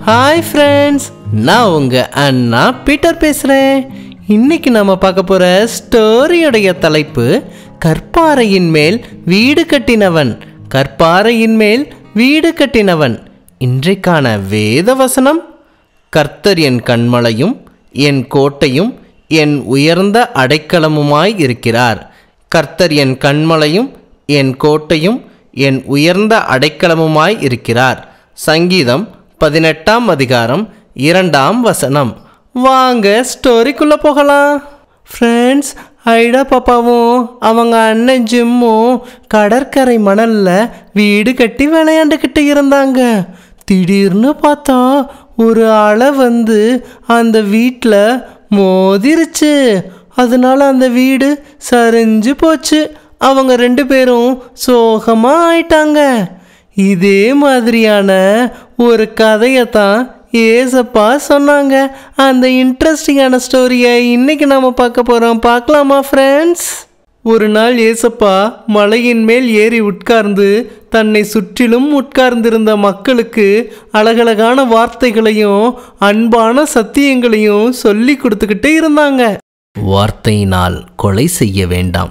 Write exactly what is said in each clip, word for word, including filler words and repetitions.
Hi friends, நான் உங்கள் அண்ணா Peter பேசுகிறேன். இன்னைக்கு நம்ம பார்க்க போகிற ஸ்டோரியுடைய தலைப்பு கற்பாறையின் மேல் வீடு கட்டினவன். கற்பாறையின் மேல் வீடு கட்டினவன். இன்றைக்கான வேத வசனம்: கர்த்தர் என் கன்மலையும் என் கோட்டையும் என் உயர்ந்த அடைக்கலமுமாய் இருக்கிறார். கர்த்தர் என் கன்மலையும் என் கோட்டையும் என் உயர்ந்த அடைக்கலமுமாய் இருக்கிறார். சங்கீதம் பதினெட்டாம் அதிகாரம் இரண்டாம் வசனம். வாங்க ஸ்டோரிக்குள்ளே போகலாம். ஃப்ரெண்ட்ஸ், ஐடா பாப்பாவும் அவங்க அண்ணன் ஜிம்மும் கடற்கரை மணலில் வீடு கட்டி விளையாண்டுக்கிட்டு இருந்தாங்க. திடீர்னு பார்த்தா ஒரு அலை வந்து அந்த வீட்டில் மோதிருச்சு. அதனால அந்த வீடு சரிஞ்சு போச்சு. அவங்க ரெண்டு பேரும் சோகமாக ஆயிட்டாங்க. இதே மாதிரியான ஒரு கதையை தான் ஏசப்பா சொன்னாங்க. அந்த இன்ட்ரெஸ்டிங்கான ஸ்டோரியை இன்னைக்கு நாம் பார்க்க போகிறோம். பார்க்கலாமா ஃப்ரெண்ட்ஸ்? ஒரு நாள் ஏசப்பா மலையின் மேல் ஏறி உட்கார்ந்து தன்னை சுற்றிலும் உட்கார்ந்திருந்த மக்களுக்கு அழகழகான வார்த்தைகளையும் அன்பான சத்தியங்களையும் சொல்லி கொடுத்துக்கிட்டே இருந்தாங்க. வார்த்தையினால் கொலை செய்ய வேண்டாம்.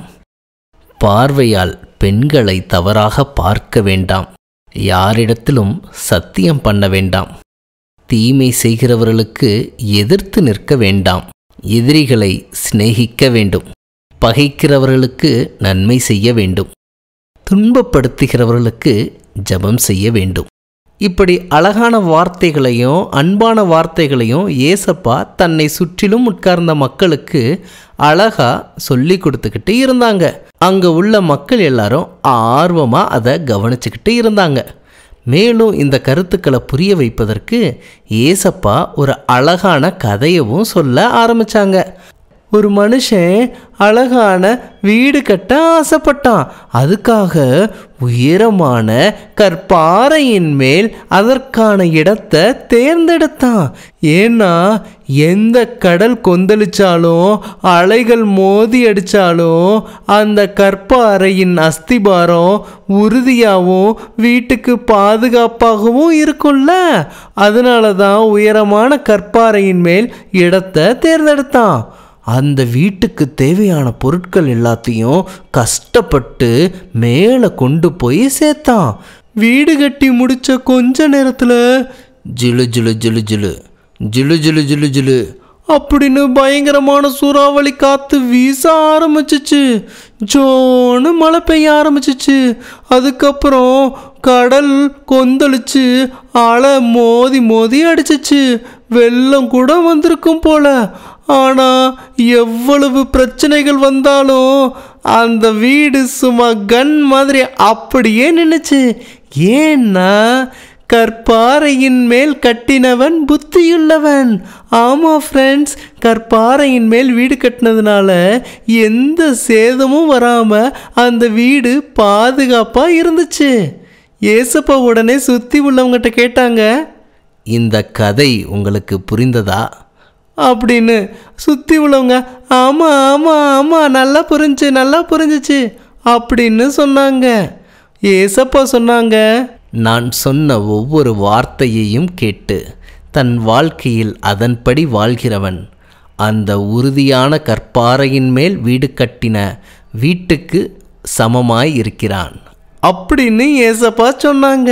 பார்வையால் பெண்களை தவறாக பார்க்க வேண்டாம். யாரிடத்திலும் சத்தியம் பண்ண வேண்டாம். தீமை செய்கிறவர்களுக்கு எதிர்த்து நிற்க வேண்டாம். எதிரிகளை சிநேகிக்க வேண்டும். பகைக்கிறவர்களுக்கு நன்மை செய்ய வேண்டும். துன்பப்படுத்துகிறவர்களுக்கு ஜெபம் செய்ய வேண்டும். இப்படி அழகான வார்த்தைகளையும் அன்பான வார்த்தைகளையும் ஏசப்பா தன்னை சுற்றிலும் உட்கார்ந்த மக்களுக்கு அழகா சொல்லி கொடுத்துக்கிட்டு இருந்தாங்க. அங்கே உள்ள மக்கள் எல்லாரும் ஆர்வமாக அதை கவனிச்சுக்கிட்டு இருந்தாங்க. மேலும் இந்த கருத்துக்களை புரிய வைப்பதற்கு ஏசப்பா ஒரு அழகான கதையவும் சொல்ல ஆரம்பித்தாங்க. ஒரு மனுஷன் அழகான வீடு கட்ட ஆசைப்பட்டான். அதுக்காக உயரமான கற்பாறையின் மேல் அதற்கான இடத்தை தேர்ந்தெடுத்தான். ஏன்னா எந்த கடல் கொந்தளிச்சாலும் அலைகள் மோதி அடித்தாலும் அந்த கற்பாறையின் அஸ்திபாரம் உறுதியாகவும் வீட்டுக்கு பாதுகாப்பாகவும் இருக்கும்ல. அதனால தான் உயரமான கற்பாறையின் மேல் இடத்தை தேர்ந்தெடுத்தான். அந்த வீட்டுக்கு தேவையான பொருட்கள் எல்லாத்தையும் கஷ்டப்பட்டு மேலே கொண்டு போய் சேர்த்தான். வீடு கட்டி முடித்த கொஞ்ச நேரத்தில் ஜிலு ஜிலு ஜிலு ஜிலு ஜிலு ஜிலு ஜிலு ஜிலு அப்படின்னு பயங்கரமான சூறாவளி காற்று வீச ஆரம்பிச்சிச்சு. ஜோன்னு மழை பெய்ய ஆரம்பிச்சிச்சு. அதுக்கப்புறம் கடல் கொந்தளிச்சு அலை மோதி மோதி அடிச்சிச்சு. வெள்ளம் கூட வந்திருக்கும் போல. ஆனால் எவ்வளவு பிரச்சனைகள் வந்தாலும் அந்த வீடு சும்மா கன் மாதிரி அப்படியே நின்றுச்சு. ஏன்னா கற்பாறையின் மேல் கட்டினவன் புத்தியுள்ளவன். ஆமாம் ஃப்ரெண்ட்ஸ், கற்பாறையின் மேல் வீடு கட்டினதுனால எந்த சேதமும் வராமல் அந்த வீடு பாதுகாப்பாக இருந்துச்சு. ஏசப்பா உடனே சுற்றி உள்ளவங்ககிட்ட கேட்டாங்க, இந்த கதை உங்களுக்கு புரிந்ததா அப்படின்னு. சுற்றி உள்ளவங்க ஆமாம் ஆமாம் ஆமாம் நல்லா புரிஞ்சு நல்லா புரிஞ்சிச்சு அப்படின்னு சொன்னாங்க. ஏசப்பா சொன்னாங்க, நான் சொன்ன ஒவ்வொரு வார்த்தையையும் கேட்டு தன் வாழ்க்கையில் அதன்படி வாழ்கிறவன் அந்த உறுதியான கற்பாறையின் மேல் வீடு கட்டின வீட்டுக்கு சமமாய் இருக்கிறான் அப்படின்னு ஏசப்பா சொன்னாங்க.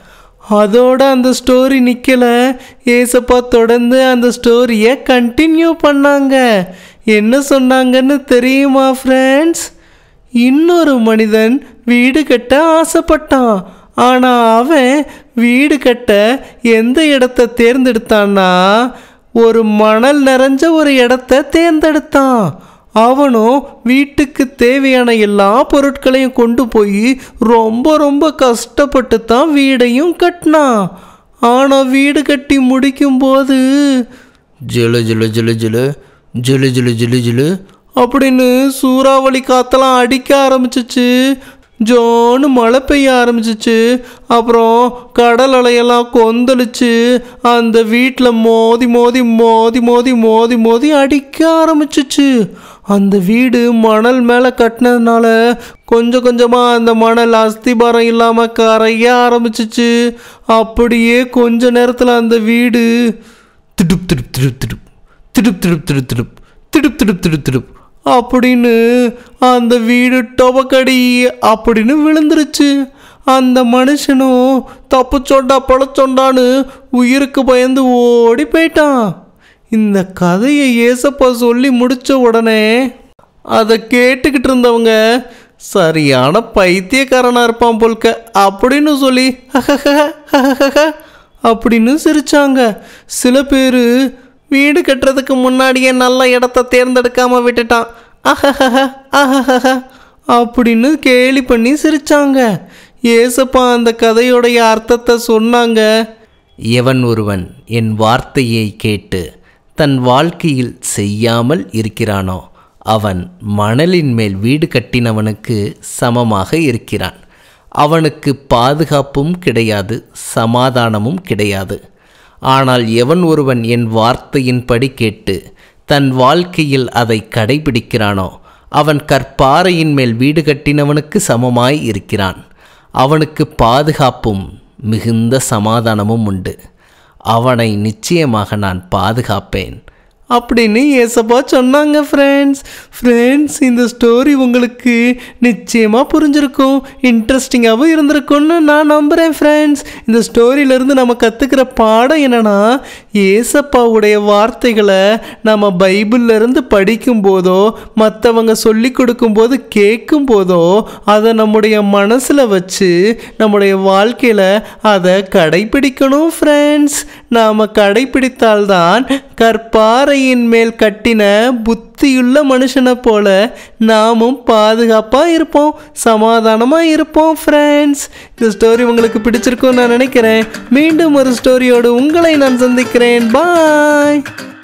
அதோட அந்த ஸ்டோரி நிற்கலை. ஏசப்பா தொடர்ந்து அந்த ஸ்டோரியை கண்டினியூ பண்ணாங்க. என்ன சொன்னாங்கன்னு தெரியுமா ஃப்ரெண்ட்ஸ்? இன்னொரு மனிதன் வீடு கட்ட ஆசைப்பட்டான். ஆனால் அவன் வீடு கட்ட எந்த இடத்த தேர்ந்தெடுத்தான்னா ஒரு மணல் நிறைஞ்ச ஒரு இடத்த தேர்ந்தெடுத்தான். அவனும் வீட்டுக்கு தேவையான எல்லா பொருட்களையும் கொண்டு போய் ரொம்ப ரொம்ப கஷ்டப்பட்டு தான் வீடையும் கட்டினான். ஆனால் வீடு கட்டி முடிக்கும்போது ஜிலு ஜிலு ஜிலு ஜிலு ஜிலு ஜிலு ஜிலு ஜிலு அப்படின்னு சூறாவளி காற்றெல்லாம் அடிக்க ஆரம்பிச்சிச்சு. ஜோன்னு மழை பெய்ய ஆரம்பிச்சிச்சு. அப்புறம் கடல் அலையெல்லாம் கொந்தளிச்சு அந்த வீட்டில் மோதி மோதி மோதி மோதி மோதி மோதி அடிக்க ஆரம்பிச்சிச்சு. அந்த வீடு மணல் மேலே கட்டினதுனால கொஞ்சம் கொஞ்சமாக அந்த மணல் அஸ்திபாரம் இல்லாமல் கரைய ஆரம்பிச்சிச்சு. அப்படியே கொஞ்ச நேரத்தில் அந்த வீடு திடுப் திடுப் திடுப் திடுப் திடுப் திடுப் திடுப் திடுப் திடுப் திடுப் திடுப் திடுப் அப்படின்னு அந்த வீடு டொபக்கடி அப்படின்னு விழுந்துருச்சு. அந்த மனுஷனும் தப்புச்சோண்டா பழச்சோண்டான்னு உயிருக்கு பயந்து ஓடி போயிட்டான். இந்த கதையை ஏசப்பா சொல்லி முடித்த உடனே அதை கேட்டுக்கிட்டு இருந்தவங்க சரியான பைத்தியக்காரனாக இருப்பான் போல்க அப்படின்னு சொல்லி அப்படின்னு சிரிச்சாங்க. சில பேர் வீடு கட்டுறதுக்கு முன்னாடியே நல்ல இடத்த தேர்ந்தெடுக்காம விட்டுட்டான் அஹஹ அஹஹ அப்படின்னு கேலி பண்ணி சிரிச்சாங்க. ஏசப்பா அந்த கதையோடைய அர்த்தத்தை சொன்னாங்க. எவன் ஒருவன் என் வார்த்தையை கேட்டு தன் வாழ்க்கையில் செய்யாமல் இருக்கிறானோ அவன் மணலின் மேல் வீடு கட்டினவனுக்கு சமமாக இருக்கிறான். அவனுக்கு பாதுகாப்பும் கிடையாது, சமாதானமும் கிடையாது. ஆனால் எவன் ஒருவன் என் வார்த்தையின்படி கேட்டு தன் வாழ்க்கையில் அதை கடைபிடிக்கிறானோ அவன் கற்பாறையின் மேல் வீடு கட்டினவனுக்கு சமமாய் இருக்கிறான். அவனுக்கு பாதுகாப்பும் மிகுந்த சமாதானமும் உண்டு. அவனை நிச்சயமாக நான் பாதுகாப்பேன் அப்படின்னு ஏசப்பா சொன்னாங்க. ஃப்ரெண்ட்ஸ் ஃப்ரெண்ட்ஸ் இந்த ஸ்டோரி உங்களுக்கு நிச்சயமாக புரிஞ்சிருக்கும், இன்ட்ரெஸ்டிங்காகவும் இருந்திருக்கும்னு நான் நம்புகிறேன். ஃப்ரெண்ட்ஸ் இந்த ஸ்டோரியிலேருந்து நம்ம கற்றுக்கிற பாடம் என்னென்னா, ஏசப்பாவுடைய வார்த்தைகளை நம்ம பைபிள்லேருந்து படிக்கும்போதோ மற்றவங்க சொல்லி கொடுக்கும்போது கேட்கும் போதோ அதை நம்முடைய மனசில் வச்சு நம்முடைய வாழ்க்கையில் அதை கடைப்பிடிக்கணும். ஃப்ரெண்ட்ஸ் நாம் கடைப்பிடித்தால்தான் கற்பாறையின் மேல் கட்டின புத்தியுள்ள மனுஷனை போல நாமும் பாதுகாப்பாக இருப்போம், சமாதானமாக இருப்போம். ஃப்ரெண்ட்ஸ் இந்த ஸ்டோரி உங்களுக்கு பிடிச்சிருக்கும்னு நான் நினைக்கிறேன். மீண்டும் ஒரு ஸ்டோரியோடு உங்களை நான் சந்திக்கிறேன். பாய்.